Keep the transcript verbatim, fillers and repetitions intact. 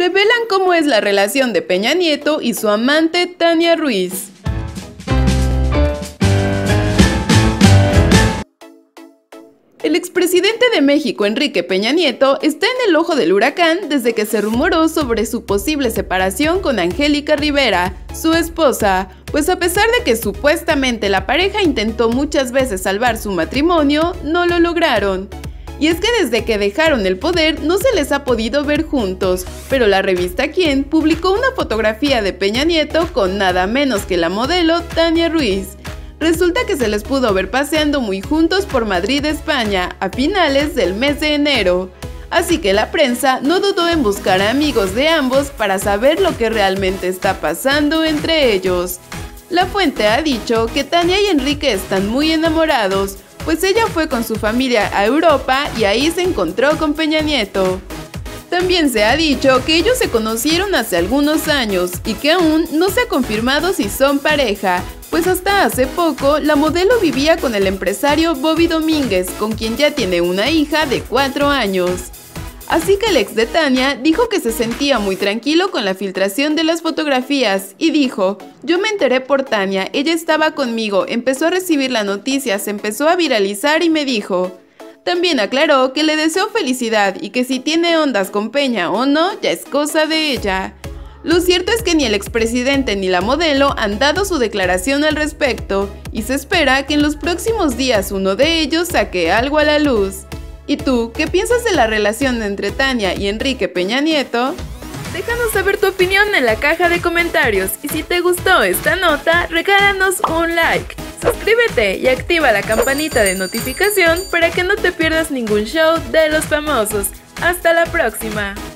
revelan cómo es la relación de Peña Nieto y su amante Tania Ruiz. El expresidente de México, Enrique Peña Nieto, está en el ojo del huracán desde que se rumoró sobre su posible separación con Angélica Rivera, su esposa, pues a pesar de que supuestamente la pareja intentó muchas veces salvar su matrimonio, no lo lograron. Y es que desde que dejaron el poder no se les ha podido ver juntos, pero la revista Quién publicó una fotografía de Peña Nieto con nada menos que la modelo Tania Ruiz. Resulta que se les pudo ver paseando muy juntos por Madrid, España, a finales del mes de enero. Así que la prensa no dudó en buscar a amigos de ambos para saber lo que realmente está pasando entre ellos. La fuente ha dicho que Tania y Enrique están muy enamorados, pues ella fue con su familia a Europa y ahí se encontró con Peña Nieto. También se ha dicho que ellos se conocieron hace algunos años y que aún no se ha confirmado si son pareja, pues hasta hace poco la modelo vivía con el empresario Bobby Domínguez, con quien ya tiene una hija de cuatro años. Así que el ex de Tania dijo que se sentía muy tranquilo con la filtración de las fotografías y dijo: "Yo me enteré por Tania, ella estaba conmigo, empezó a recibir la noticia, se empezó a viralizar y me dijo". También aclaró que le deseó felicidad y que si tiene ondas con Peña o no, ya es cosa de ella. Lo cierto es que ni el expresidente ni la modelo han dado su declaración al respecto y se espera que en los próximos días uno de ellos saque algo a la luz. ¿Y tú, qué piensas de la relación entre Tania y Enrique Peña Nieto? Déjanos saber tu opinión en la caja de comentarios y si te gustó esta nota, regálanos un like. Suscríbete y activa la campanita de notificación para que no te pierdas ningún show de los famosos. ¡Hasta la próxima!